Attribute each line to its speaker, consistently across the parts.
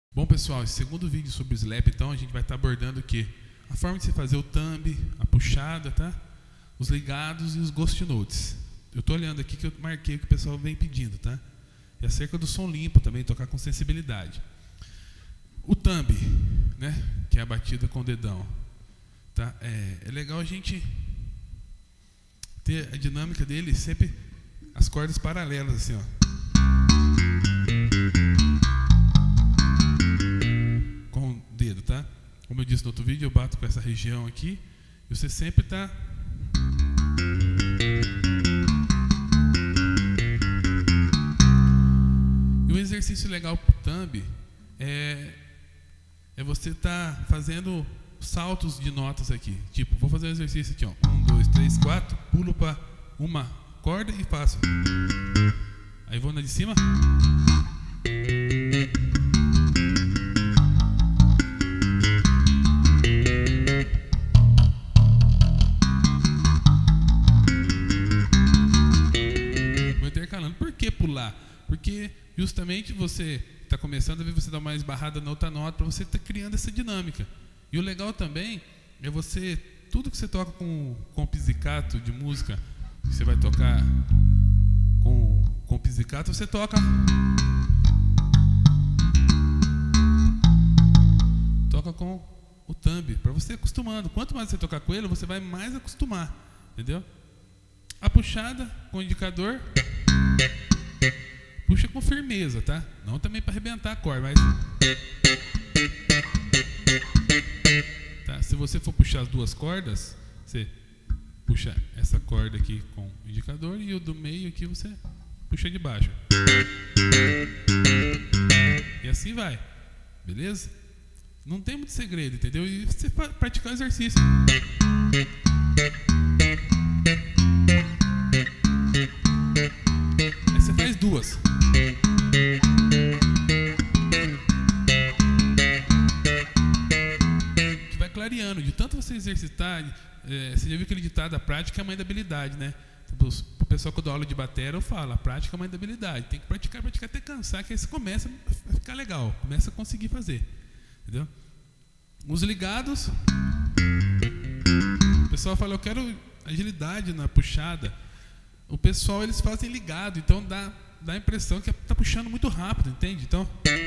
Speaker 1: Bom, pessoal, esse segundo vídeo sobre o slap, então, a gente vai estar abordando o quê? A forma de você fazer o thumb, a puxada, tá? Os ligados e os ghost notes. Eu estou olhando aqui que eu marquei o que o pessoal vem pedindo, tá? E acerca do som limpo também, tocar com sensibilidade. O thumb, né? Que é a batida com o dedão. Tá? É legal a gente ter a dinâmica dele sempre as cordas paralelas, assim, ó. Com o dedo, tá? Como eu disse no outro vídeo, eu bato com essa região aqui e você sempre tá e um exercício legal pro thumb é você tá fazendo saltos de notas aqui. Tipo, vou fazer um exercício aqui, ó. 1, 2, 3, 4, pulo para uma corda e faço. Aí vou na de cima. Vou intercalando. Por que pular? Porque justamente você está começando a ver você dar uma esbarrada na outra nota para você estar criando essa dinâmica. E o legal também é você, tudo que você toca com pizzicato de música, que você vai tocar com pizzicato, você toca com o thumb, para você ir acostumando. Quanto mais você tocar com ele, você vai mais acostumar, entendeu? A puxada com o indicador, puxa com firmeza, tá? Não também para arrebentar a corda, mas tá? Se você for puxar as duas cordas, você puxa essa corda aqui com o indicador e o do meio aqui você puxa de baixo. E assim vai, beleza? Não tem muito segredo, entendeu? E você praticar o exercício. Aí você faz duas. Que vai clareando. De tanto você exercitar, você já viu aquele ditado, a prática é a mãe da habilidade, né? O pessoal que eu dou aula de bateria, eu falo, a prática é a mãe da habilidade. Tem que praticar até cansar, que aí você começa a ficar legal, começa a conseguir fazer. Entendeu? Os ligados, o pessoal fala, eu quero agilidade na puxada. O pessoal, eles fazem ligado, então dá a impressão que tá puxando muito rápido, entende? Então,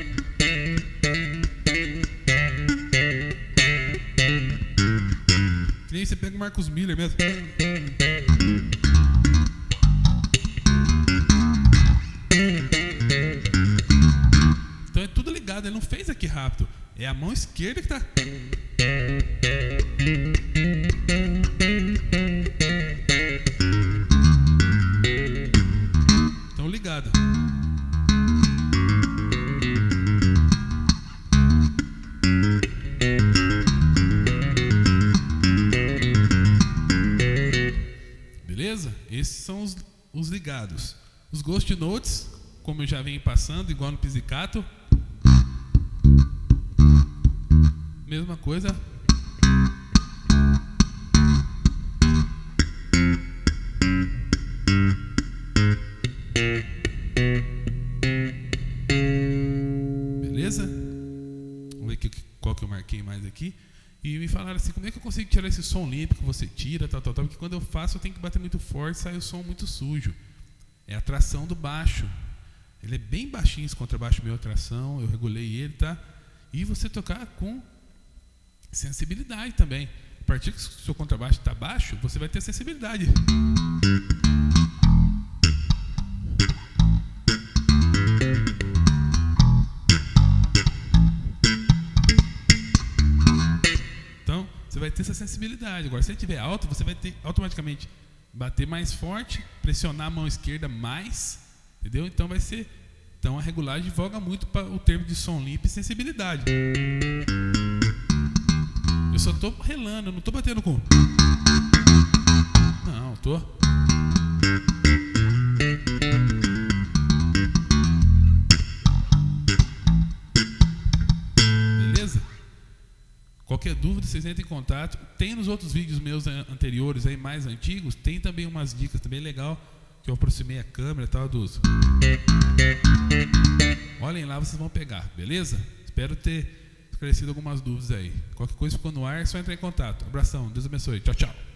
Speaker 1: que nem você pega o Marcos Miller mesmo. Então é tudo ligado, ele não fez aqui rápido. É a mão esquerda que tá. Então ligado. Beleza? Esses são os ligados. Os ghost notes, como eu já venho passando, igual no pizzicato. Mesma coisa. Beleza? Vamos ver qual que eu marquei mais aqui. E me falaram assim, como é que eu consigo tirar esse som limpo que você tira, tal. Porque quando eu faço eu tenho que bater muito forte, sai o som muito sujo. É a tração do baixo. Ele é bem baixinho esse contrabaixo meu, a tração, eu regulei ele, tá? E você tocar com sensibilidade também. A partir que o seu contrabaixo está baixo, você vai ter sensibilidade. Então, você vai ter essa sensibilidade. Agora, se ele estiver alto, você vai ter automaticamente bater mais forte, pressionar a mão esquerda mais, entendeu? Então vai ser. Então a regulagem voga muito para o termo de som limpo e sensibilidade. Eu só tô relando, eu não tô batendo com. Não, tô. Beleza? Qualquer dúvida, vocês entrem em contato. Tem nos outros vídeos meus anteriores, aí mais antigos, tem também umas dicas também legal que eu aproximei a câmera e tal dos. Olhem lá, vocês vão pegar, beleza? Espero ter esclarecido algumas dúvidas aí. Qualquer coisa ficou no ar, é só entrar em contato. Abração, Deus abençoe. Tchau, tchau.